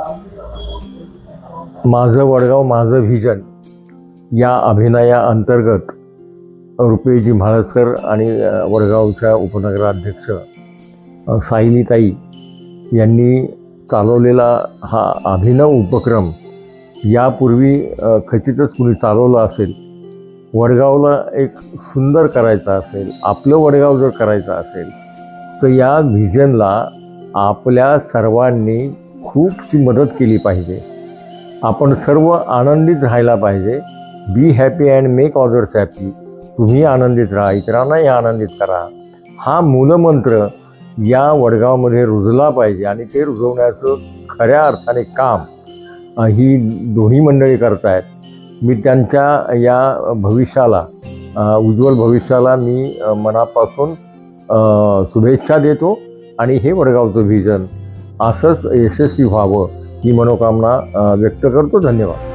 माझं वडगाव माझं व्हिजन या अभिनयाअंतर्गत रुपेशजी म्हाळसकर आणि वडगावच्या उपनगराध्यक्ष सायलीताई यांनी चालवलेला हा अभिनव उपक्रम यापूर्वी खचितच कुणी चालवला असेल. वडगावला एक सुंदर करायचं असेल, आपलं वडगाव जर करायचं असेल तर या व्हिजनला आपल्या सर्वांनी खूपशी मदत केली पाहिजे. आपण सर्व आनंदित राहायला पाहिजे. Be happy and make others happy. तुम्ही आनंदित राहा, इतरांनाही आनंदित करा, हा मूलमंत्र या वडगावमध्ये रुजला पाहिजे. आणि ते रुजवण्याचं खऱ्या अर्थाने काम ही दोन्ही मंडळी करत आहेत. मी त्यांच्या या भविष्याला, उज्ज्वल भविष्याला मी मनापासून शुभेच्छा देतो. आणि हे वडगावचं व्हिजन असंच यशस्वी व्हावं ही मनोकामना व्यक्त करतो. धन्यवाद.